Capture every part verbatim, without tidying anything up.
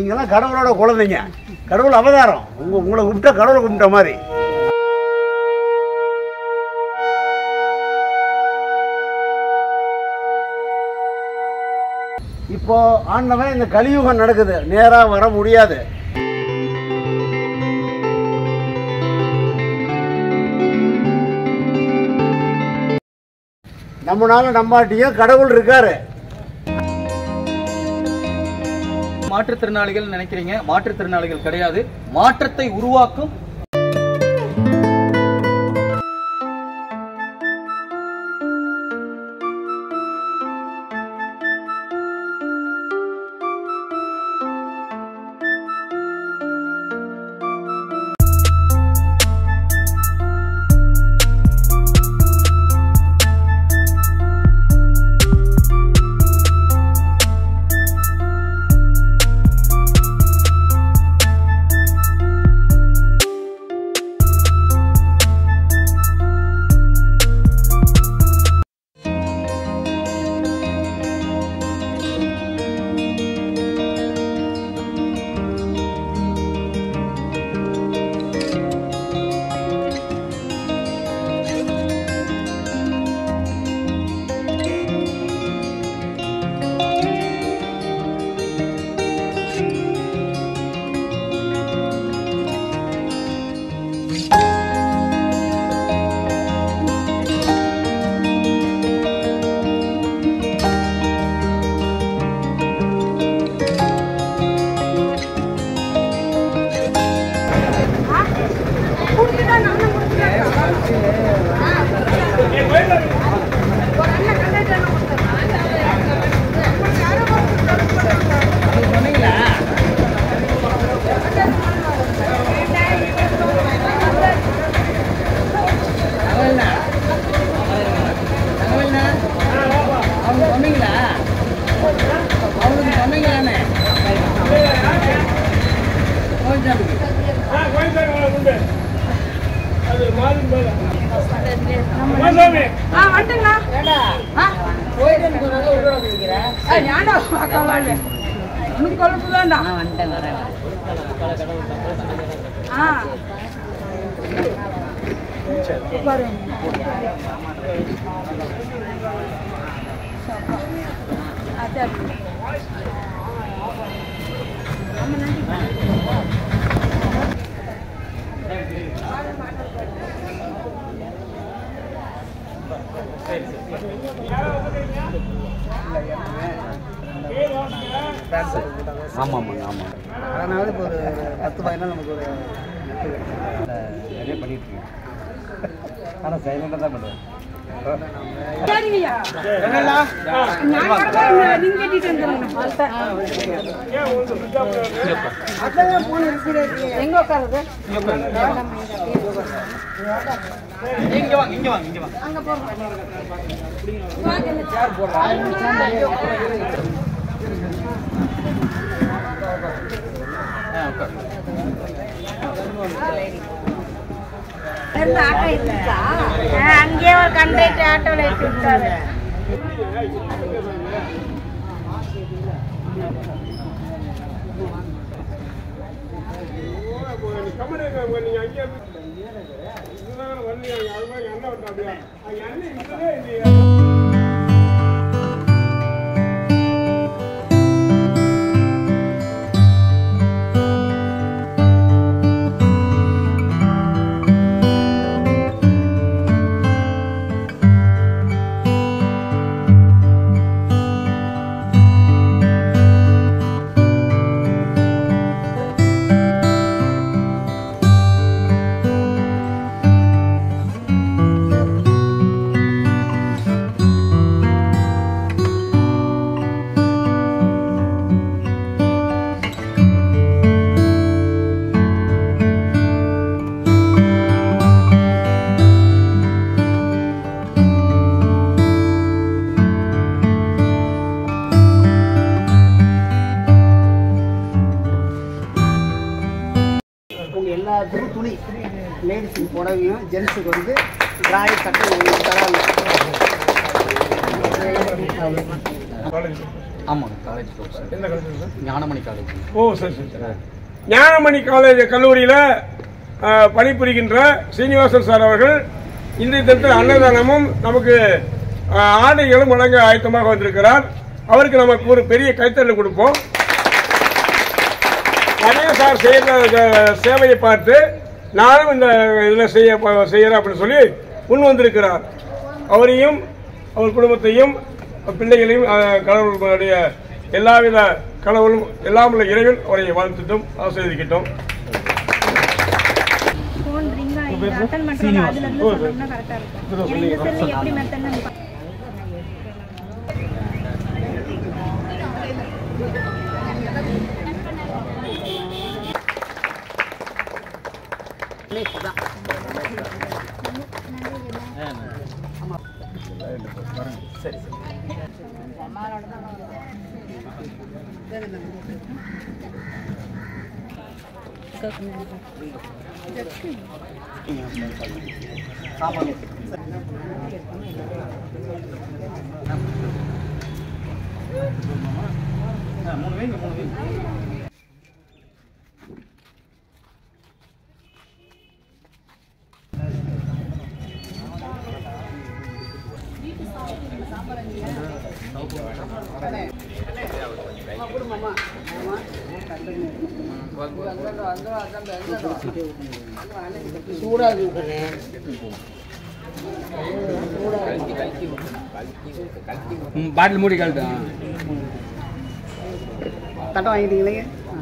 நீங்களாம் கடவுளோட குழந்தைங்க, கடவுள் அவதாரம். உங்க உங்களை கும்பிட்டா கடவுளை கும்பிட்ட மாதிரி. இப்போ ஆண்டவன் இந்த கலியுகம் நடக்குது, நேரா வர முடியாது. நம்மளால நம்பாட்டியும் கடவுள் இருக்காரு. மாற்றுத்திறனாளிகள் நினைக்கிறீங்க, மாற்றுத்திறனாளிகள் கிடையாது. மாற்றத்தை உருவாக்கும் ஆமாம் ஆமாம். அதனால இப்போ ஒரு பத்து பதினாள் நமக்கு ஒரு நிறைய பண்ணிட்டு இருக்கேன். ஆனால் சைலண்டாக தான் பண்ணுவேன். எங்க உட்காருது? இங்க வாங்க இங்க வாங்க இங்க வாங்க. அங்க போறோம். அங்கேயே ஒரு கண்டக்டர் ஆட்டோல ஏற்றி விட்டாரு. எல்லாத்துக்கும் துணி, லேடிஸுக்கு புடவையும் ஜென்ஸுக்கு வந்து டிராய் சட்டை தராங்க. ஆமாங்க, காலேஜ் சார். எந்த காலேஜ் சார்? ஞானமணி காலேஜ். ஓ சரி சரி சரி. ஞானமணி காலேஜ் கல்லூரியில் பணிபுரிகின்ற சீனிவாசன் சார் அவர்கள் இன்றைய தினத்தில் அன்னதானமும் நமக்கு ஆடைகளும் வழங்க ஆயத்தமாக வந்திருக்கிறார். அவருக்கு நமக்கு ஒரு பெரிய கைத்தறி கொடுப்போம். நிறைய சார் செய்யற சேவையை பார்த்து நானும் இந்த இதில் செய்ய செய்யறேன் அப்படின்னு சொல்லி முன் வந்திருக்கிறார். அவரையும் அவர் குடும்பத்தையும் பிள்ளைகளையும் கடவுளுடைய எல்லாவித கடவுளும் எல்லாம் உள்ள இறைவன் அவரை வாழ்த்துட்டும் ஆசீர்வதிக்கட்டும். சரி மூணு வேங்க மூணு வேங்க பாட்டில் மூடி கழட்டா தட்டை வாங்கிட்டீங்களே.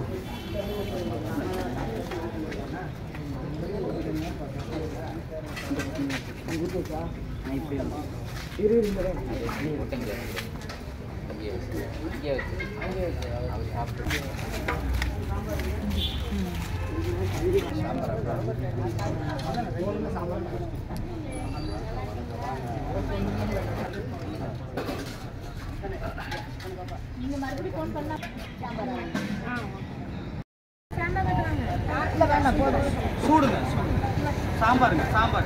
சூடுங்க சாம்பாருங்க சாம்பார்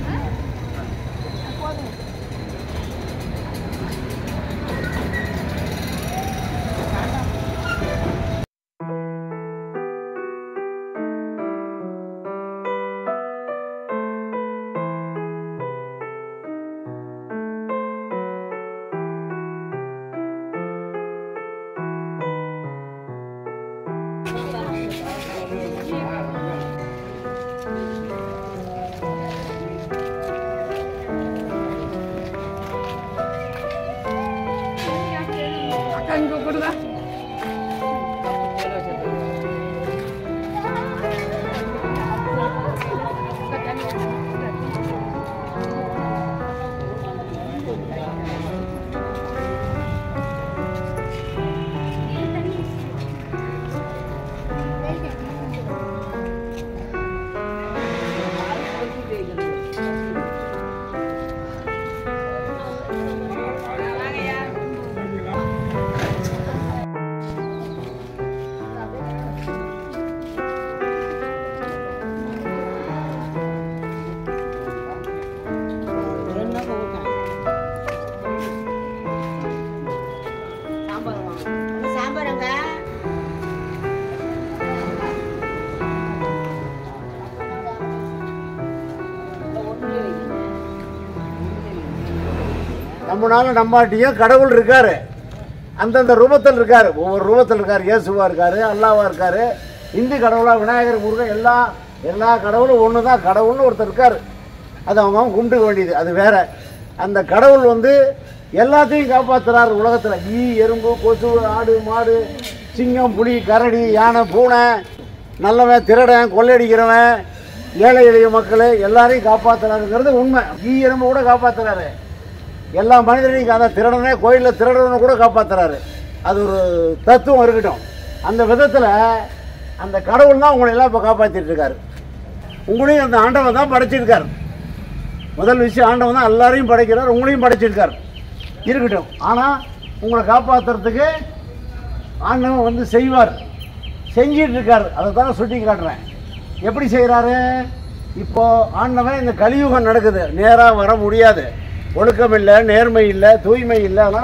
அங்கே கொடுதா நம்மளால நம்பாட்டியும் கடவுள் இருக்காரு, அந்தந்த ரூபத்தில் இருக்காரு, ஒவ்வொரு ரூபத்தில் இருக்காரு. இயேசுவா இருக்காரு, அல்லாவா இருக்காரு, இந்து கடவுளா விநாயகர் முருகன் எல்லா எல்லா கடவுளும் ஒன்று தான். கடவுள்னு ஒருத்தர் இருக்காரு, அது அவங்க கும்பிட்டுக்க வேண்டியது, அது வேற. அந்த கடவுள் வந்து எல்லாத்தையும் காப்பாற்றுறாரு உலகத்தில். ஈ எறும்பு கொசு ஆடு மாடு சிங்கம் புலி கரடி யானை பூனை நல்லவன் திருடன் கொள்ளையடிக்கிறவன் ஏழை எளிய மக்கள் எல்லாரையும் காப்பாற்றுறாருங்கிறது உண்மை. ஈ எறும்பு கூட காப்பாற்றுறாரு, எல்லா மனிதனையும் அந்த திருடனே கோயிலில் திருடனை கூட காப்பாற்றுறாரு. அது ஒரு தத்துவம் இருக்கட்டும். அந்த விதத்தில் அந்த கடவுள் தான் உங்களை எல்லாம் இப்போ காப்பாற்றிட்டு இருக்காரு. உங்களையும் அந்த ஆண்டவன் தான் படைச்சிருக்கார். முதல் விஷயம் ஆண்டவன் தான் எல்லாரையும் படைக்கிறார், உங்களையும் படைச்சிருக்கார் இருக்கட்டும். ஆனால் உங்களை காப்பாற்றுறதுக்கு ஆண்டவன் வந்து செய்வார், செஞ்சிட்டு இருக்கார். அதை தான் சுட்டி காட்டுறேன். எப்படி செய்கிறாரு? இப்போது ஆண்டவன் இந்த கலியுகம் நடக்குது, நேராக வர முடியாது, ஒழுக்கம் இல்லை, நேர்மை இல்லை, தூய்மை இல்லை. அதனால்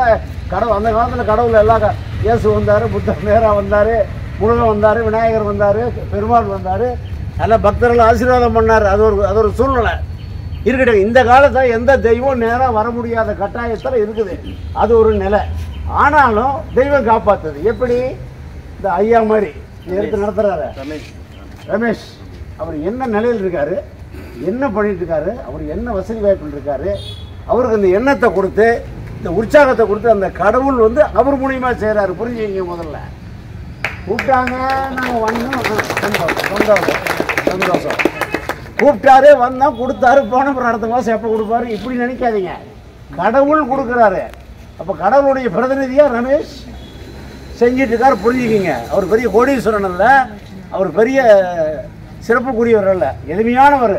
கடவுள் அந்த காலத்தில் கடவுள் எல்லா க- இயேசு வந்தார், புத்தர் நேராக வந்தார், முருகன் வந்தார், விநாயகர் வந்தார், பெருமாள் வந்தார், நல்ல பக்தர்கள் ஆசீர்வாதம் பண்ணார். அது ஒரு அது ஒரு சூழ்நிலை இருக்கட்டும். இந்த காலத்தில் எந்த தெய்வம் நேராக வர முடியாத கட்டாயத்தில் இருக்குது, அது ஒரு நிலை. ஆனாலும் தெய்வம் காப்பாற்றுது. எப்படி? இந்த ஐயா மாதிரி எடுத்து நடத்துகிறாரு ரமேஷ், அவர் என்ன நிலையில் இருக்காரு, என்ன பண்ணிட்டு இருக்காரு, அவர் என்ன வசதி வாய்ப்பில் இருக்காரு, அவருக்கு அந்த எண்ணத்தை கொடுத்து இந்த உற்சாகத்தை கொடுத்து அந்த கடவுள் வந்து அவர் மூலியமாக செய்கிறாரு. புரிஞ்சுங்க. முதல்ல கூப்பிட்டாங்க, நாங்கள் வந்தோம், சந்தோஷம் சந்தோஷம் சந்தோஷம் கூப்பிட்டாரு, வந்தோம், கொடுத்தாரு, போன அப்புறம் அடுத்த மாதம் எப்போ கொடுப்பாரு இப்படி நினைக்காதீங்க. கடவுள் கொடுக்குறாரு. அப்போ கடவுளுடைய பிரதிநிதியாக ரமேஷ் செஞ்சிட்டு இருக்காரு. புரிஞ்சுக்கிங்க. அவர் பெரிய கோடீஸ்வரன் அல்ல, அவர் பெரிய சிறப்புக்குரியவர் அல்ல, எளிமையானவர்.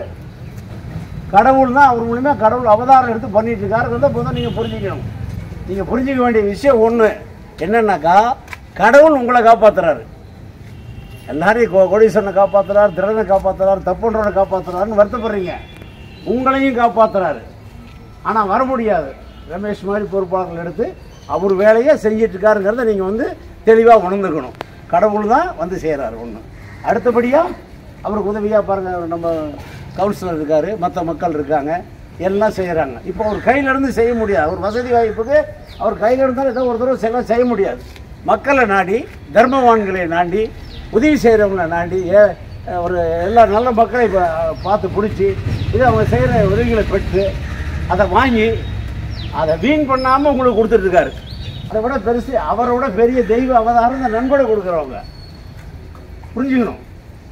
கடவுள் தான் அவர் மூலிமா கடவுள் அவதாரம் எடுத்து பண்ணிட்டு இருக்காருங்கிறத போதும் நீங்கள் புரிஞ்சுக்கணும். நீங்கள் புரிஞ்சிக்க வேண்டிய விஷயம் ஒன்று என்னன்னாக்கா, கடவுள் உங்களை காப்பாற்றுறாரு. எல்லாரையும் கோ கோடீஸ்வரனை காப்பாற்றுறாரு, திறனை காப்பாற்றுறாரு, தப்புன்றவனை காப்பாற்றுறாருன்னு வருத்தப்படுறீங்க. உங்களையும் காப்பாற்றுறாரு. ஆனால் வர முடியாது. ரமேஷ் மாதிரி பொறுப்பாளர்கள் எடுத்து அவர் வேலையை செஞ்சிட்டு இருக்காருங்கிறத நீங்கள் வந்து தெளிவாக உணர்ந்துக்கணும். கடவுள் தான் வந்து செய்கிறாரு ஒன்று. அடுத்தபடியாக அவருக்கு உதவியாக பாருங்கள், நம்ம கவுன்சிலர் இருக்கார், மற்ற மக்கள் இருக்காங்க, எல்லாம் செய்கிறாங்க. இப்போ அவர் கையிலேருந்து செய்ய முடியாது. அவர் வசதி வாய்ப்புக்கு அவர் கையில் இருந்தாலும் ஏதோ ஒரு தடவை செய்யலாம் செய்ய முடியாது. மக்களை நாடி, தர்மவான்களை நாடி, உதவி செய்கிறவங்களை நாடி, ஏ ஒரு எல்லா நல்ல மக்களை இப்போ பார்த்து பிடிச்சி இது அவங்க செய்கிற உதவிகளை பெற்று அதை வாங்கி அதை வீண் பண்ணாமல் உங்களுக்கு கொடுத்துட்ருக்காரு. அதை விட பெருசு, அவரோட பெரிய தெய்வ அவதாரம் இந்த நன்கொடை கொடுக்குறவங்க. புரிஞ்சுக்கணும்.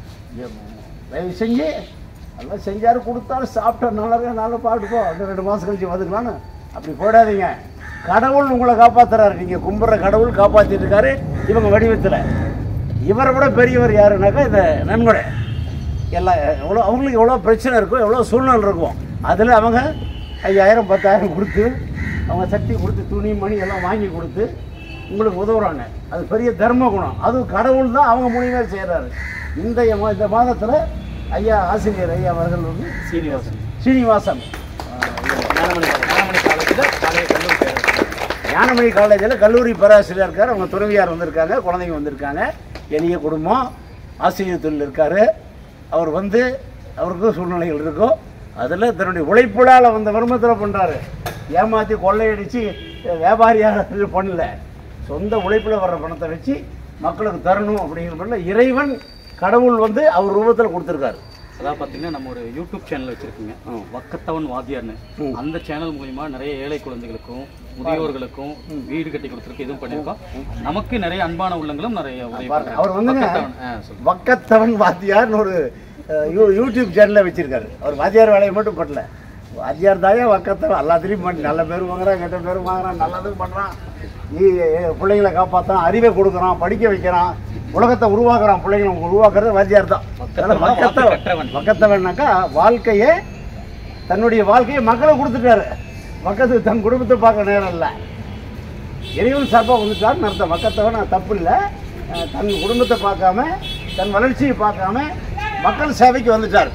தயவு செஞ்சு எல்லாம் செஞ்சார், கொடுத்தாரு, சாப்பிட்டா நல்லா இருக்கா, நல்லா பாட்டுப்போ, அந்த ரெண்டு மாதம் கழிச்சு வந்துக்கலான்னு அப்படி போயிடாதீங்க. கடவுள் உங்களை காப்பாற்றுறாரு. நீங்கள் கும்பிட்ற கடவுள் காப்பாற்றிட்டு இருக்காரு இவங்க வடிவத்தில். இவரை விட பெரியவர் யாருனாக்கா இந்த நன்கொடை. எல்லாம் எவ்வளோ அவங்களுக்கு எவ்வளோ பிரச்சனை இருக்கும், எவ்வளோ சூழ்நிலை இருக்கும், அதில் அவங்க ஐயாயிரம் பத்தாயிரம் கொடுத்து அவங்க சக்தி கொடுத்து துணி மணி எல்லாம் வாங்கி கொடுத்து உங்களுக்கு உதவுறாங்க. அது பெரிய தர்ம குணம். அது கடவுள் தான் அவங்க மூலியமாக செய்கிறாரு. இந்த இந்த மாதத்தில் ஐயா ஆசிரியர் ஐயா அவர்கள் வந்து சீனிவாசன் சீனிவாசன் ஞானமணி ஞானமணி காலேஜில் காலேஜ் கல்லூரி பேராசிரியர். ஞானமணி காலேஜில் கல்லூரி பேராசிரியர் இருக்கார். அவங்க துறவியார் வந்திருக்காங்க, குழந்தைங்க வந்திருக்காங்க, எளிய குடும்பம், ஆசிரியர் தொழில் இருக்கார். அவர் வந்து அவருக்கும் சூழ்நிலைகள் இருக்கும். அதில் தன்னுடைய உழைப்புலால் வந்த வருமத்தில் பண்ணுறாரு. ஏமாற்றி கொள்ளையடித்து வியாபாரியாக பண்ணல, சொந்த உழைப்பில் வர்ற பணத்தை வச்சு மக்களுக்கு தரணும் அப்படிங்கிற இறைவன் கடவுள் வந்து அவர் ரூபத்தில் கொடுத்துருக்காரு. அதாவது பார்த்தீங்கன்னா நம்ம ஒரு யூடியூப் சேனல் வச்சிருக்கீங்க, வக்கத்தவன் வாத்தியார்னு. அந்த சேனல் மூலிமா நிறைய ஏழை குழந்தைகளுக்கும் முதியோர்களுக்கும் வீடு கட்டி கொடுத்துருக்கு, இதுவும் பண்ணியிருக்கோம். நமக்கு நிறைய அன்பான உள்ளங்களும் நிறைய உதவி பண்றாங்க. அவர் வந்து வக்கத்தவன் வாத்தியார்னு ஒரு யூ யூடியூப் சேனலில் வச்சுருக்காரு. அவர் வாத்தியார் வேலையை மட்டும் பண்ணல, வாத்தியார் தாயே வக்கத்தவன் எல்லாத்துலேயும் பண்ணி நல்ல பேர் வாங்குறான், கெட்ட பேர் வாங்குறான், நல்லதும் பண்ணுறான், பிள்ளைங்களை காப்பாற்றான், அறிவை கொடுக்குறான், படிக்க வைக்கிறான், உலகத்தை உருவாக்குறான். பிள்ளைங்களை உருவாக்குறது வாத்தியார் தான். வக்கத்தவன் வக்கத்தவன்னாக்கா வாழ்க்கையை, தன்னுடைய வாழ்க்கையை மக்களை கொடுத்துட்டாரு. பக்கத்துக்கு தன் குடும்பத்தை பார்க்க நேரம் இல்லை, இறைவன் சார்பாக வந்துட்டாருன்னு அர்த்தம். வக்கத்தவன் தப்பு இல்லை, தன் குடும்பத்தை பார்க்காம தன் வளர்ச்சியை பார்க்காம மக்கள் சேவைக்கு வந்துட்டார்.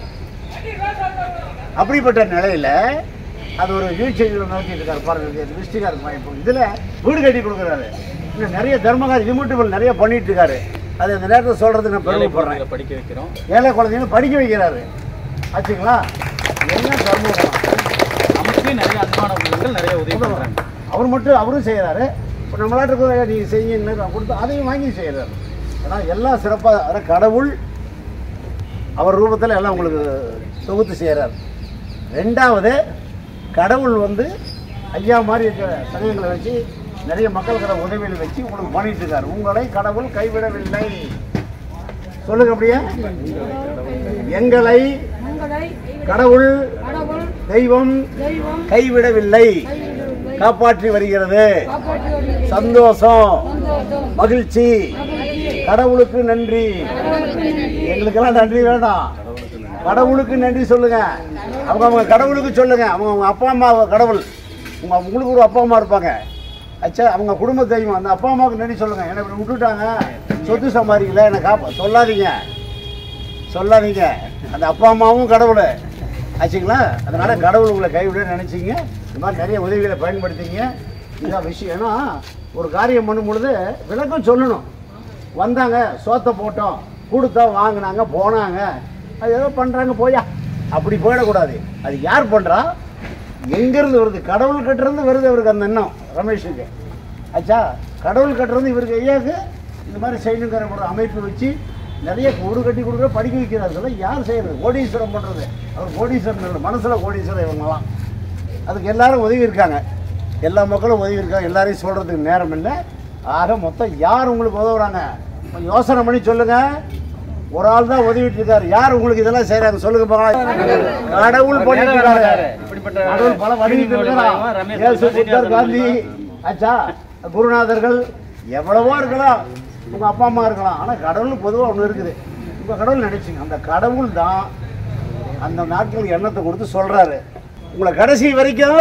அப்படிப்பட்ட நிலையில் அது ஒரு வீழ்ச்சியில் நோக்கிட்டு இருக்காரு. பாருங்க, திருஷ்டிக்கார இப்போ இதில் வீடு கட்டி கொடுக்குறாரு. இன்னும் நிறைய தர்மகாரி இது மட்டும் நிறைய பண்ணிட்டு இருக்காரு. அது அந்த நேரத்தில் சொல்கிறதுக்கு நான் பெருமைப்படுறேன். படிக்க வைக்கிறோம், ஏழை குழந்தைங்க படிக்க வைக்கிறாரு. ஆச்சுங்களா? என்ன தர்மம், நமக்கு நிறைய அன்பான உள்ளங்கள் நிறைய உதவி பண்ணுறாங்க. அவர் மட்டும் அவரும் செய்கிறாரு. இப்போ நம்மளாட்ட இருக்கிற நீங்கள் செய்யுன்னு நான் கொடுத்து அதையும் வாங்கி செய்கிறாரு. ஆனால் எல்லாம் சிறப்பாக, அதாவது கடவுள் அவர் ரூபத்தில் எல்லாம் உங்களுக்கு தொகுத்து செய்கிறார். ரெண்டாவது, கடவுள் வந்து ஐயா மாதிரி இருக்கிற சமயங்களை வச்சு நிறைய மக்களுக்கிற உதவிகளை வச்சு உங்களுக்கு பண்ணிட்டு இருக்காரு. உங்களை கடவுள் கைவிடவில்லை. சொல்லுங்க அப்படியே, எங்களை கடவுள் தெய்வம் கைவிடவில்லை, காப்பாற்றி வருகிறது. சந்தோஷம், மகிழ்ச்சி, கடவுளுக்கு நன்றி. எங்களுக்கெல்லாம் நன்றி வேண்டாம், கடவுளுக்கு நன்றி சொல்லுங்க. அவங்க அவங்க கடவுளுக்கு சொல்லுங்க. அவங்க அவங்க அப்பா அம்மா கடவுள், உங்க உங்களுக்கு ஒரு அப்பா அம்மா இருப்பாங்க. அச்சா, அவங்க குடும்ப தெய்வம், அந்த அப்பா அம்மாவுக்கு நன்றி சொல்லுங்க. என்னை இப்படி விட்டுட்டாங்க, சொத்து சம்பாதிக்கல, என்னை காப்பா சொல்லாதீங்க சொல்லாதீங்க அந்த அப்பா அம்மாவும் கடவுள். ஆச்சுங்களா? அதனால கடவுள் உங்களை கைவிட நினைச்சிங்க. இந்த மாதிரி நிறைய உதவிகளை பயன்படுத்திங்க. இதான் விஷயம். ஏன்னா ஒரு காரியம் பண்ணும் பொழுது விளக்கம் சொல்லணும். வந்தாங்க, சோத்தை போட்டோம், கொடுத்தோம், வாங்கினாங்க, போனாங்க, அது ஏதோ பண்ணுறாங்க போயா, அப்படி போயிடக்கூடாது. அது யார் பண்ணுறா, எங்கேருந்து வருது? கடவுள் கட்டுறது வருது அவருக்கு அந்த எண்ணம் ரமேஷுக்கு. ஆச்சா, கடவுள் கட்டுறது இவருக்கு ஐயாவுக்கு இந்த மாதிரி செய்யணுங்கிற ஒரு அமைப்பு வச்சு நிறைய ஊடு கட்டி கொடுக்குற படிக்க வைக்கிறார்கள். யார் செய்கிறது? கோடீஸ்வரம் பண்ணுறது. அவர் கோடீஸ்வரன் மனசில் கோடீஸ்வரம் இவங்கெல்லாம். அதுக்கு எல்லாரும் உதவி இருக்காங்க, எல்லா மக்களும் உதவி இருக்காங்க. எல்லாரையும் சொல்கிறதுக்கு நேரம் இல்லை. ஆக மொத்தம் யார் உங்களுக்கு உதவுறாங்க யோசனை பண்ணி சொல்லுங்கள். ஒரு ஆள் தான் உதவிட்டு இருக்காரு. யார் உங்களுக்கு இதெல்லாம் செய்கிறாங்க சொல்லுங்க பார்க்கலாம். கடவுள் பண்ணிட்டு இருக்காரு. கடவுள் பல வடிவிட்டு இருக்காரா. இயேசு, புத்தர், காந்தி, ஆச்சா, குருநாதர்கள் எவ்வளவோ இருக்கலாம், உங்கள் அப்பா அம்மா இருக்கலாம். ஆனால் கடவுள் பொதுவாக ஒன்று இருக்குது. உங்கள் கடவுள் நினைச்சிங்க, அந்த கடவுள் தான் அந்த நாட்களுக்கு எண்ணத்தை கொடுத்து சொல்கிறாரு. உங்களை கடைசி வரைக்கும்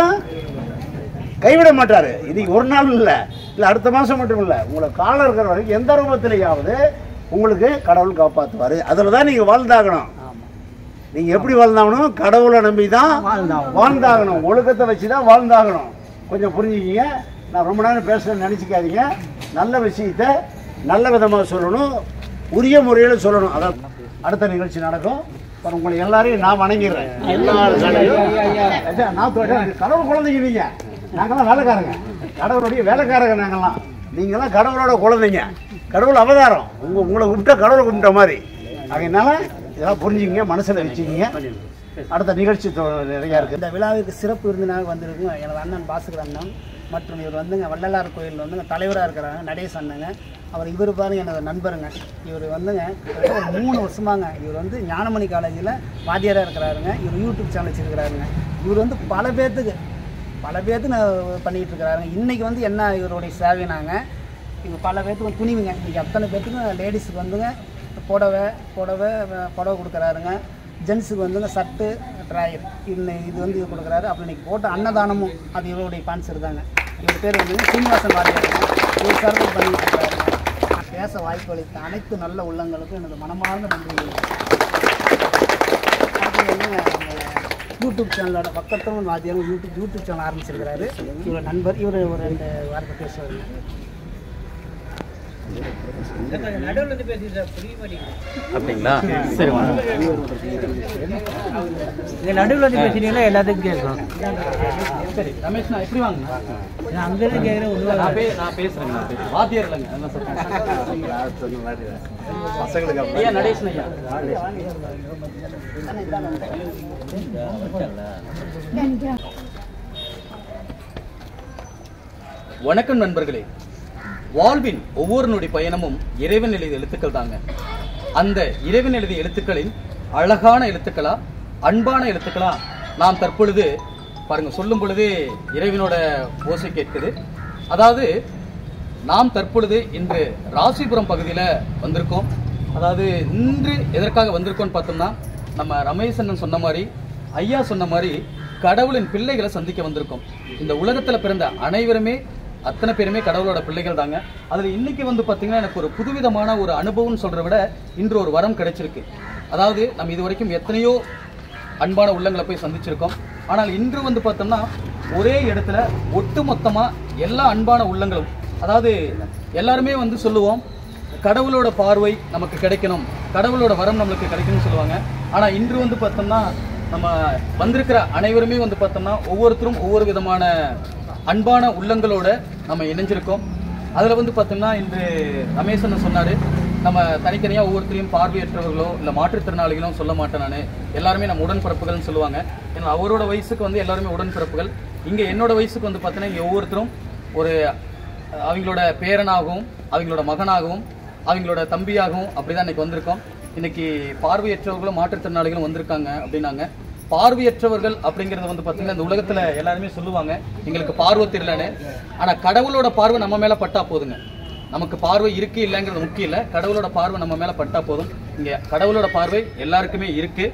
கைவிட மாட்டார். இன்னைக்கு ஒரு நாள் இல்லை, இல்லை அடுத்த மாதம் மட்டும் இல்லை, உங்களை காலம் இருக்கிற வரைக்கும் எந்த ரூபத்திலேயாவது உங்களுக்கு கடவுள் காப்பாற்றுவார். அதில் தான் நீங்கள் வாழ்ந்தாகணும். நீங்கள் எப்படி வாழ்ந்தாகணும்? கடவுளை நம்பி தான் வாழ்ந்தாகணும். ஒழுக்கத்தை வச்சு தான் வாழ்ந்தாகணும். கொஞ்சம் புரிஞ்சுக்கிங்க. நான் ரொம்ப நேரம் பேசுகிறேன்னு நினச்சிக்காதீங்க. நல்ல விஷயத்தை நல்ல விதமாக சொல்லணும், உரிய முறையில் சொல்லணும். அதான் அடுத்த நிகழ்ச்சி நடக்கும். அப்புறம் உங்களை எல்லாரையும் நான் வணங்கிடுறேன். எல்லாரும் நான் கடவுள் குழந்தைங்க. நீங்கள் நாங்கள்லாம் வேலைக்காரங்க, கடவுளுடைய வேலைக்காரங்க. நாங்கள்லாம் நீங்கள்லாம் கடவுளோட குழந்தைங்க. கடவுள் அவதாரம். உங்கள் உங்களை கும்பிட்டா கடவுளை கும்பிட்ட மாதிரி. அதனால இதெல்லாம் புரிஞ்சுக்கிங்க, மனசில் வச்சுக்கிங்க. அடுத்த நிகழ்ச்சி நிறையா இருக்குது. இந்த விழாவிற்கு சிறப்பு விருந்தினாக வந்திருக்கும் எனது அண்ணன் பாஸ்கர் அண்ணன் மற்றும் இவர் வந்துங்க வள்ளலார் கோயில் வந்துங்க தலைவராக இருக்கிறாங்க நடேஷ் அண்ணங்க. அவர் இவர் பாருங்க எனது நண்பருங்க. இவர் வந்துங்க ஒரு மூணு வருஷமாங்க இவர் வந்து ஞானமணி காலேஜில் வாத்தியாராக இருக்கிறாருங்க. இவர் யூடியூப் சேனல் வச்சுருக்கிறாருங்க. இவர் வந்து பல பேர்த்துக்கு பல பேர்த்துக்கு பண்ணிகிட்டு இருக்கிறாருங்க. இன்றைக்கி வந்து என்ன இவருடைய சேவைனாங்க, இவர் பல பேர்த்துக்கு துணிவுங்க. இன்றைக்கி அத்தனை பேர்த்துக்கும் லேடிஸுக்கு வந்துங்க புடவை புடவை புடவை கொடுக்குறாருங்க. ஜென்ஸுக்கு வந்துங்க சட்டு ட்ராயர் இன்னும் இது வந்து இது கொடுக்குறாரு. அப்புறம் இன்றைக்கி போட்ட அன்னதானமும் அது இவருடைய ஸ்பான்சர் தாங்க. இவர் பேர் வந்து சீனிவாசன் வாத்தியாருங்க. இவர் சார்பில் பண்ணிட்டு இருக்காருங்க. பேச வாய்ப்பு அளித்த அனைத்து நல்ல உள்ளங்களுக்கும் எனது மனமார்ந்த நன்றி. அடுத்து வந்துங்க யூடியூப் சேனலோட பக்கத்தும் வாத்தியாரும் யூடியூப் யூடியூப் சேனல் ஆரம்பிச்சிருக்கிறாரு. இவர் நண்பர். இவர் ஒரு ரெண்டு வார்த்தை பேசுவாருங்க. அப்படிங்களா? சரி, நடுவில் வந்து பேசுறீங்களா எல்லாத்துக்கும் கேட்கும். சரி ரமேஷ், நான் எப்படி வாங்க நான் அங்கிருந்து கேட்குறேன். நான் பே நான் பேசுறேங்க. நான் பேசுறேன் வாத்தியார் இல்லைங்க. அதெல்லாம் சொல்றேன் பசங்களுக்கு ஐயா. நடேஷன் ஐயா. வணக்கம் நண்பர்களே. வாழ்வின் ஒவ்வொரு நொடி பயணமும் இறைவன் எழுதிய எழுத்துக்கள் தாங்க. அந்த இறைவன் எழுதிய எழுத்துக்களின் அழகான எழுத்துக்களா, அன்பான எழுத்துக்களா நாம் தற்பொழுது பாருங்க சொல்லும் பொழுது இறைவனோட ஓசை கேட்குது. அதாவது நாம் தற்பொழுது இன்று ராசிபுரம் பகுதியில் வந்திருக்கோம். அதாவது இன்று எதற்காக வந்திருக்கோம்னு பார்த்தோம்னா, நம்ம ரமேசன் சொன்ன மாதிரி, ஐயா சொன்ன மாதிரி கடவுளின் பிள்ளைகளை சந்திக்க வந்திருக்கோம். இந்த உலகத்தில் பிறந்த அனைவருமே அத்தனை பேருமே கடவுளோட பிள்ளைகள் தாங்க. அதில் இன்னைக்கு வந்து பார்த்தீங்கன்னா எனக்கு ஒரு புதுவிதமான ஒரு அனுபவம்னு சொல்கிறத விட இன்று ஒரு வரம் கிடைச்சிருக்கு. அதாவது நம்ம இது வரைக்கும் எத்தனையோ அன்பான உள்ளங்களை போய் சந்திச்சிருக்கோம். ஆனால் இன்று வந்து பார்த்தோம்னா ஒரே இடத்துல ஒட்டு மொத்தமாக எல்லா அன்பான உள்ளங்களும், அதாவது எல்லாருமே வந்து சொல்லுவோம் கடவுளோட பார்வை நமக்கு கிடைக்கணும், கடவுளோட வரம் நம்மளுக்கு கிடைக்கணும்னு சொல்லுவாங்க. ஆனால் இன்று வந்து பார்த்தோம்னா நம்ம வந்திருக்கிற அனைவருமே வந்து பார்த்தோம்னா ஒவ்வொருத்தரும் ஒவ்வொரு விதமான அன்பான உள்ளங்களோட நம்ம இணைஞ்சிருக்கோம். அதில் வந்து பார்த்தோம்னா இன்று ரமேசன் சொன்னார், நம்ம தனித்தனியாக ஒவ்வொருத்தரையும் பார்வையற்றவர்களோ இல்லை மாற்றுத்திறனாளிகளோ சொல்ல மாட்டேன். நான் எல்லாருமே நம்ம உடன்பிறப்புகள்னு சொல்லுவாங்க. ஏன்னா அவரோட வயசுக்கு வந்து எல்லாருமே உடன்பிறப்புகள். இங்கே என்னோட வயசுக்கு வந்து பார்த்தோன்னா இங்கே ஒவ்வொருத்தரும் ஒரு அவங்களோட பேரனாகவும் அவங்களோட மகனாகவும் அவங்களோட தம்பியாகவும் அப்படி தான் இன்றைக்கி வந்திருக்கோம். இன்றைக்கி பார்வையற்றவர்களும் மாற்றுத்திறனாளிகளும் வந்திருக்காங்க அப்படின்னாங்க. பார்வையற்றவர்கள் அப்படிங்கிறது வந்து பார்த்தீங்கன்னா இந்த உலகத்தில் எல்லாருமே சொல்லுவாங்க எங்களுக்கு பார்வை தெரியலன்னு. ஆனால் கடவுளோட பார்வை நம்ம மேலே பட்டா போதுங்க. நமக்கு பார்வை இருக்கு இல்லைங்கிறது முக்கியம் இல்லை, கடவுளோட பார்வை நம்ம மேலே பட்டா போதும். இங்கே கடவுளோட பார்வை எல்லாருக்குமே இருக்கு.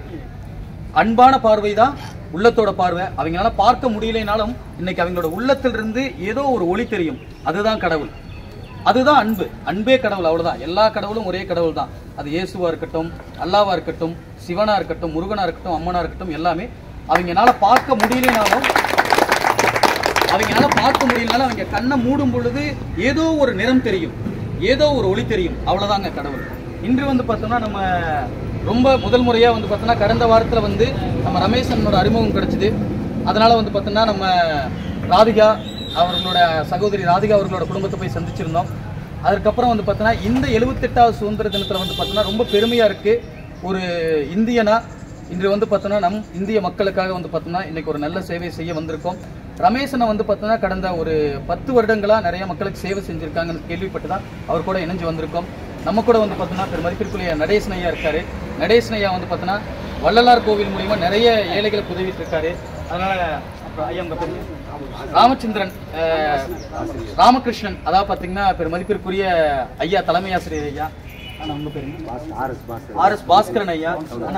அன்பான பார்வை தான் உள்ளத்தோட பார்வை. அவங்களால பார்க்க முடியலைனாலும் இன்னைக்கு அவங்களோட உள்ளத்திலிருந்து ஏதோ ஒரு ஒளி தெரியும். அதுதான் கடவுள், அதுதான் அன்பு. அன்பே கடவுள், அவ்வளவுதான். எல்லா கடவுளும் ஒரே கடவுள் தான். அது இயேசுவா இருக்கட்டும், அல்லாவா இருக்கட்டும், சிவனா இருக்கட்டும், முருகனா இருக்கட்டும், அம்மனா இருக்கட்டும், எல்லாமே அவங்கனால பார்க்க முடியலைனாலும் அவங்களால பார்க்க முடியலனால அவங்க கண்ணை மூடும் பொழுது ஏதோ ஒரு நிறம் தெரியும், ஏதோ ஒரு ஒளி தெரியும், அவ்வளவுதாங்க கடவுள். இன்று வந்து பார்த்தோம்னா நம்ம ரொம்ப முதல் முறையா வந்து பார்த்தோம்னா கடந்த வாரத்துல வந்து நம்ம ரமேஷனோட அறிமுகம் கிடைச்சது. அதனால வந்து பார்த்தோம்னா நம்ம ராதிகா அவர்களோட சகோதரி ராதிகா அவர்களோட குடும்பத்தை போய் சந்திச்சிருந்தோம். அதுக்கப்புறம் வந்து பார்த்தோன்னா இந்த எழுபத்தெட்டாவது சுதந்திர தினத்தில் வந்து பார்த்தோன்னா ரொம்ப பெருமையாக இருக்குது. ஒரு இந்தியனா இன்று வந்து பார்த்தோன்னா நம் இந்திய மக்களுக்காக வந்து பார்த்தோன்னா இன்றைக்கி ஒரு நல்ல சேவை செய்ய வந்திருக்கோம். ரமேஷனை வந்து பார்த்தோன்னா கடந்த ஒரு பத்து வருடங்களாக நிறைய மக்களுக்கு சேவை செஞ்சுருக்காங்கன்னு கேள்விப்பட்டு தான் அவர் கூட இணைஞ்சு வந்திருக்கோம். நம்ம கூட வந்து பார்த்தோன்னா பெரு மதிப்பிற்குரிய நடேசன் ஐயா இருக்கார். நடேசன் ஐயா வந்து பார்த்தோன்னா வள்ளலார் கோவில் மூலிமா நிறைய ஏழைகளுக்கு உதவிட்டு இருக்காரு. அதனால் அப்புறம் ஐயா உங்கள் பேர் ராமச்சந்திரன் ராமகிருஷ்ணன், அதாவது பார்த்தீங்கன்னா பெரு மதிப்பிற்குரிய ஐயா தலைமை ஆசிரியர் ஐயா, உங்க பேரு ஆர் எஸ் பாஸ்கரன் ஐயா,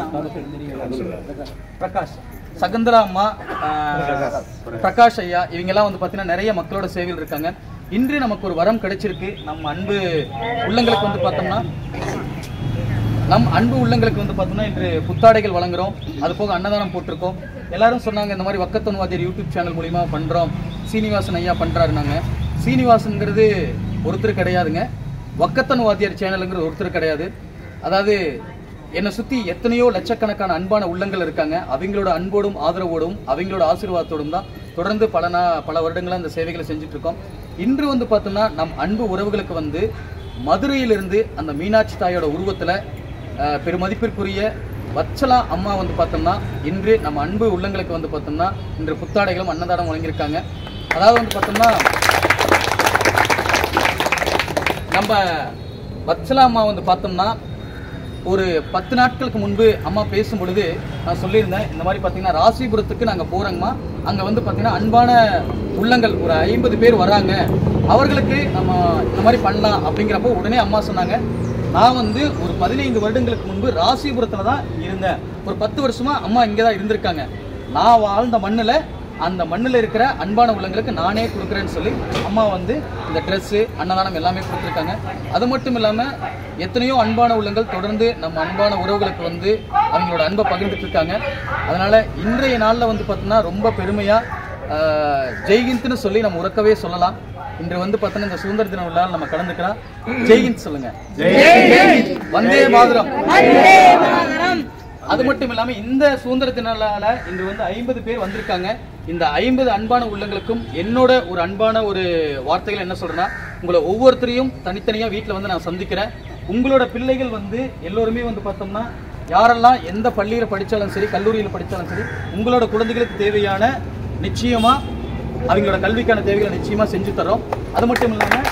பிரகாஷ் சகுந்தரா அம்மா, பிரகாஷ் ஐயா, இவங்கெல்லாம் வந்து பார்த்தீங்கன்னா நிறைய மக்களோட சேவையில் இருக்காங்க. இன்று நமக்கு ஒரு வரம் கிடைச்சிருக்கு. நம்ம அன்பு உள்ளங்களுக்கு வந்து பார்த்தோம்னா நம் அன்பு உள்ளங்களுக்கு வந்து பார்த்தோம்னா இன்று புத்தாடைகள் வழங்குறோம். அது போக அன்னதானம் போட்டிருக்கோம். எல்லாரும் சொன்னாங்க இந்த மாதிரி வக்கத்தன் வாத்தியார் யூடியூப் சேனல் மூலிமா பண்ணுறோம், சீனிவாசன் ஐயா பண்ணுறாருனாங்க. சீனிவாசனுங்கிறது ஒருத்தர் கிடையாதுங்க, வக்கத்தன் வாத்தியார் சேனலுங்கிறது ஒருத்தர் கிடையாது. அதாவது என்னை சுற்றி எத்தனையோ லட்சக்கணக்கான அன்பான உள்ளங்கள் இருக்காங்க. அவங்களோட அன்போடும் ஆதரவோடும் அவங்களோட ஆசீர்வாதத்தோடும் தான் தொடர்ந்து பல நா பல வருடங்களாக இந்த சேவைகளை செஞ்சுட்ருக்கோம். இன்று வந்து பார்த்தோம்னா நம் அன்பு உறவுகளுக்கு வந்து மதுரையிலிருந்து அந்த மீனாட்சி தாயோட உருவத்தில் பெருமதிப்பிற்குரிய வச்சலா அம்மா வந்து பார்த்தோம்னா இன்று நம்ம அன்பு உள்ளங்களுக்கு வந்து பார்த்தோம்னா இன்று புத்தாடைகளும் அன்னதானம் வழங்கியிருக்காங்க. அதாவது வந்து பார்த்தோம்னா நம்ம வச்சலா அம்மா வந்து பார்த்தோம்னா ஒரு பத்து நாட்களுக்கு முன்பு அம்மா பேசும் பொழுது நான் சொல்லியிருந்தேன், இந்த மாதிரி பார்த்தீங்கன்னா ராசிபுரத்துக்கு நாங்கள் போகிறோங்கம்மா, அங்கே வந்து பார்த்தீங்கன்னா அன்பான உள்ளங்கள் ஒரு ஐம்பது பேர் வராங்க, அவர்களுக்கு நம்ம இந்த மாதிரி பண்ணலாம் அப்படிங்கிறப்போ உடனே அம்மா சொன்னாங்க, நான் வந்து ஒரு பதினைந்து வருடங்களுக்கு முன்பு ராசிபுரத்தில் தான் இருந்தேன், ஒரு பத்து வருஷமா அம்மா இங்கே தான் இருந்திருக்காங்க, நான் வாழ்ந்த மண்ணில் அந்த மண்ணில் இருக்கிற அன்பான உள்ளங்களுக்கு நானே கொடுக்குறேன்னு சொல்லி அம்மா வந்து இந்த ட்ரெஸ்ஸு அன்னதானம் எல்லாமே கொடுத்துருக்காங்க. அது மட்டும் இல்லாமல் எத்தனையோ அன்பான உள்ளங்கள் தொடர்ந்து நம்ம அன்பான உறவுகளுக்கு வந்து அவங்களோட அன்பை பகிர்ந்துட்டு இருக்காங்க. அதனால் இன்றைய நாளில் வந்து பார்த்தோம்னா ரொம்ப பெருமையாக ஜெய்ஹிந்த்னு சொல்லி நம்ம உறக்கவே சொல்லலாம். இன்று வந்து பார்த்தோன்னா இந்த சுதந்திர தின விழாவில் நம்ம கலந்துக்கிறோம். ஜெய்ஹிந்த் சொல்லுங்க, வந்தே மாதரம். அது மட்டும் இல்லாமல் இந்த சுதந்திர தினால இன்று வந்து ஐம்பது பேர் வந்திருக்காங்க. இந்த ஐம்பது அன்பான உள்ளங்களுக்கும் என்னோட ஒரு அன்பான ஒரு வார்த்தைகள் என்ன சொல்றேன்னா, உங்களை ஒவ்வொருத்தரையும் தனித்தனியாக வீட்டில் வந்து நான் சந்திக்கிறேன். உங்களோட பிள்ளைகள் வந்து எல்லோருமே வந்து பார்த்தோம்னா யாரெல்லாம் எந்த பள்ளியில் படித்தாலும் சரி கல்லூரியில் படித்தாலும் சரி உங்களோட குழந்தைகளுக்கு தேவையான நிச்சயமா அவங்களோட கல்விக்கான தேவைகளை நிச்சயமா செஞ்சு தரோம். அது மட்டும் இல்லாமல்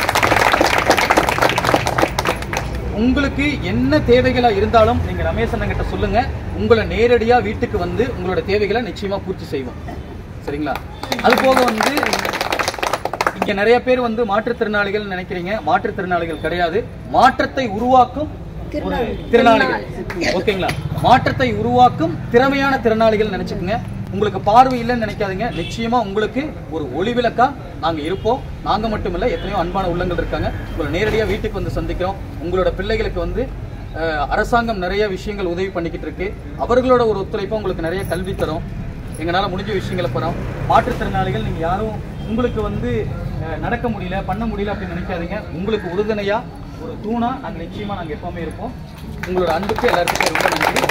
உங்களுக்கு என்ன தேவைகளா இருந்தாலும் நீங்க ரமேஷ் அண்ணன் கிட்ட சொல்லுங்க, உங்களை நேரடியா வீட்டுக்கு வந்து உங்களோட தேவைகளை நிச்சயமா பூர்த்தி செய்வோம். சரிங்களா? அது போக வந்து இங்க நிறைய பேர் வந்து மாற்றுத்திறனாளிகள் நினைக்கிறீங்க, மாற்றுத்திறனாளிகள் கிடையாது, மாற்றத்தை உருவாக்கும் திறனாளிகள். ஓகேங்களா? மாற்றத்தை உருவாக்கும் திறமையான திறனாளிகள் நினைச்சுக்கோங்க. உங்களுக்கு பார்வை இல்லைன்னு நினைக்காதீங்க, நிச்சயமா உங்களுக்கு ஒரு ஒளிவிளக்கா நாங்க இருப்போம். நாங்க மட்டும் இல்ல, எத்தனையோ அன்பான உள்ளங்கள் இருக்காங்க. உங்களை நேரடியா வீட்டுக்கு வந்து சந்திக்கிறோம். உங்களோட பிள்ளைகளுக்கு வந்து அரசாங்கம் நிறைய விஷயங்கள் உதவி பண்ணிக்கிட்டு இருக்கு. அவர்களோட ஒரு ஒத்துழைப்பா உங்களுக்கு நிறைய கல்வி தரும். எங்களால முடிஞ்ச விஷயங்களை போறோம். மாற்றுத்திறனாளிகள் நீங்க யாரும் உங்களுக்கு வந்து நடக்க முடியல பண்ண முடியல அப்படின்னு நினைக்காதீங்க. உங்களுக்கு உறுதுணையா ஒரு தூணா நாங்க நிச்சயமா நாங்க எப்பவுமே இருப்போம். உங்களோட அன்புக்கு எல்லாருக்கும் ரொம்ப நன்றி.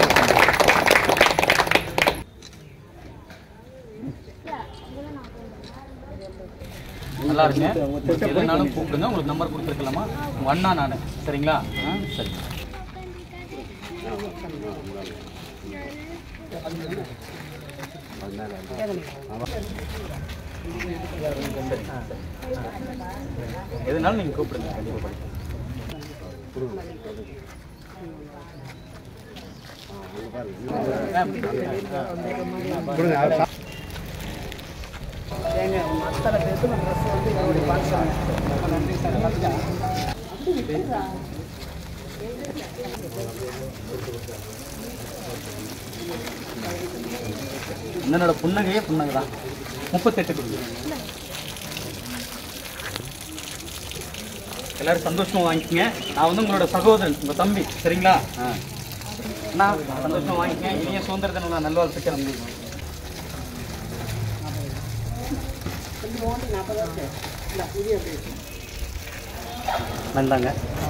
நல்லா இருங்க. எதுனாலும் கூப்பிடுங்க. உங்களுக்கு நம்பர் கொடுத்துருக்கலாமா? உங்க அண்ணா நான். சரிங்களா? சரி. எதுனாலும் நீங்க கூப்பிடுங்க. கண்டிப்பா ஏங்க உங்கள் அத்தனை பேருக்கு நம்ம ட்ரெஸ் வந்து என்னுடைய பாலிசாங்க. ரொம்ப நன்றி சார். எல்லாத்துக்கும் என்னோட புன்னகையே புன்னகை தான். முப்பத்தெட்டு கொடுங்க. எல்லாரும் சந்தோஷமா வாங்கிக்கங்க. நான் வந்து உங்களோட சகோதரன், உங்க தம்பி. சரிங்களா? நான் சந்தோஷமா வாங்கிக்கங்க. இனிய சுதந்திர தின நல்வாழ்த்துக்கள். நந்தாங்க.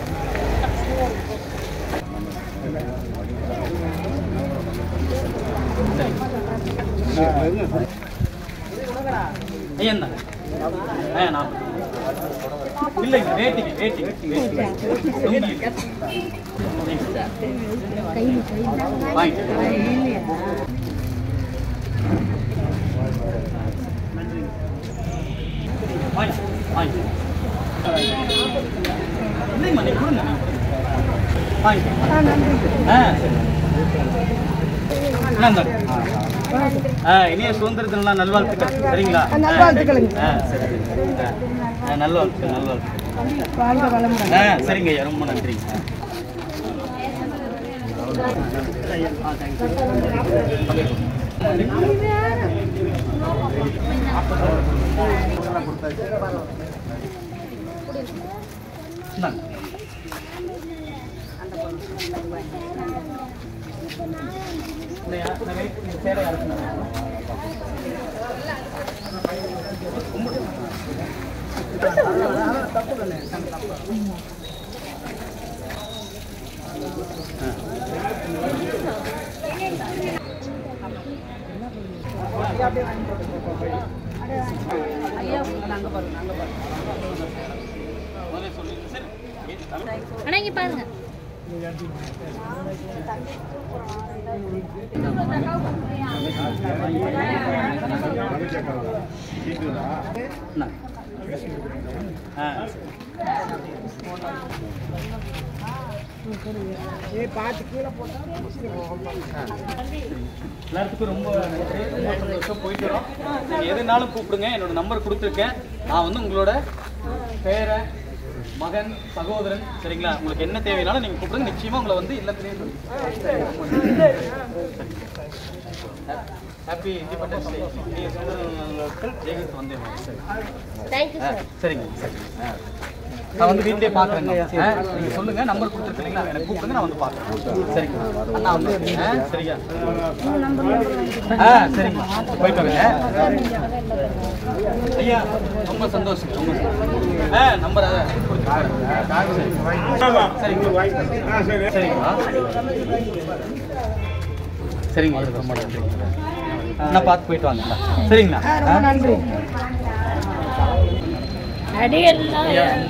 ஐயா இந்தாங்க. ஐயா நான் இல்லைங்க வேட்டிங்க வேட்டிங்க வேட்டிங்க இனிய சுதந்திர தின நல்வாழ்த்துக்கள். சரிங்களா? நல்வாழ்த்துக்கள். நல்வாழ்த்துக்கள் நல்வாழ்த்துக்கள். ஆ சரிங்க ஐயா, ரொம்ப நன்றிங்க. அண்ணா இங்க பாருங்க. எல்லாத்துக்கும் ரொம்ப நன்றி. ரொம்ப சந்தோஷம். போயிட்டு வரோம். நீங்கள் எதுனாலும் கூப்பிடுங்க. என்னோட நம்பர் கொடுத்துருக்கேன். நான் வந்து உங்களோட பேரை மகன் சகோதரன் சரிங்களா, உங்களுக்கு என்ன தேவைனாலும் நீங்கள் கூப்பிடுங்க. நிச்சயமாக உங்களை வந்து இல்லத்திலேயே சொல்லி ஹாப்பி இண்டிபெண்டன்ஸ் டே. இந்திய சுதந்திர ஜெயகத் வந்தேன். சரிங்க சரி. நான் வந்து வீட்டிலே பார்க்குறேங்க. நீங்கள் சொல்லுங்கள், நம்பர் கொடுத்துருக்கீங்களா, எனக்கு கூப்பிடுங்க, நான் வந்து பார்க்குறேன். சரிங்க அண்ணா வந்து சரியா? ஆ சரிங்க போயிட்டு வாங்க ஐயா. ரொம்ப சந்தோஷம். ரொம்ப ஆ நம்பர் சரிங்க சரிங்களா? சரிங்க ரொம்ப நன்றி. நான் பார்த்து போயிட்டு வாங்க. சரிங்களா? நன்றி. அடியெல்லாம்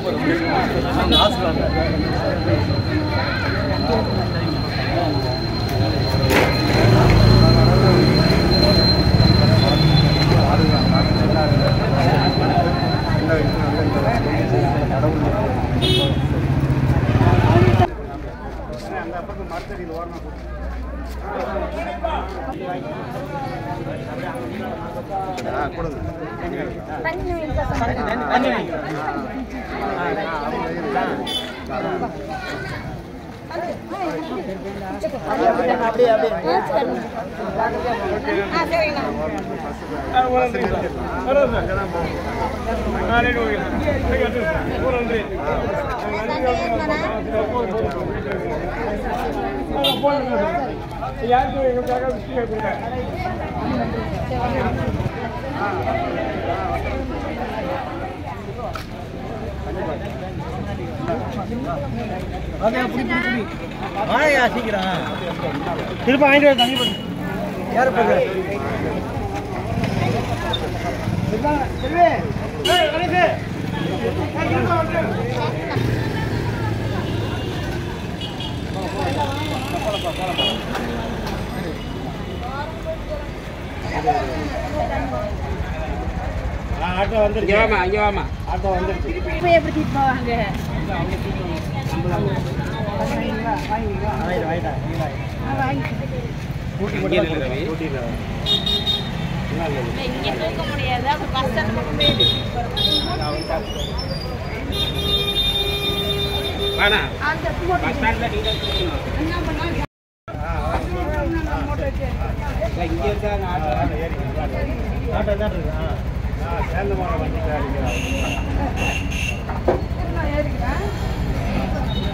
அப்படியே அப்படியே சீக்கிரம் திருப்ப வாங்கிட்டு தண்ணி பண்ணு யாரு போங்க ஆட்டோ வந்துருச்சு. வாமா இங்க வாமா. ஆட்டோ வந்துருச்சு. இப்போ எப்படி போவாங்க? வாங்கிங்களா வாங்கிங்களா வாங்கிடா வாங்கிடா வாங்கி கூட்டி இங்க நில்லு ரவி. கூட்டில இங்க தூக்க முடியாது. அப்ப பஸ் ஸ்டாண்ட் பக்கம் போயிடு. வாடா அந்த பஸ் ஸ்டாண்ட்ல நீங்க தூக்கணும். என்ன பண்ணாங்க? இங்க இருக்காங்க ஆட்டோ ஏறி ஆட்டோ தான் இருக்கு. ஆ சேந்தமான வண்டி காரிக்கிறாங்க. என்ன ஏறிங்க?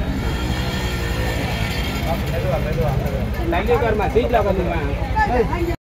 மெதுவா மெதுவா மெதுவா. லைன்ல உட்காருமா, சீட்ல உட்காருமா.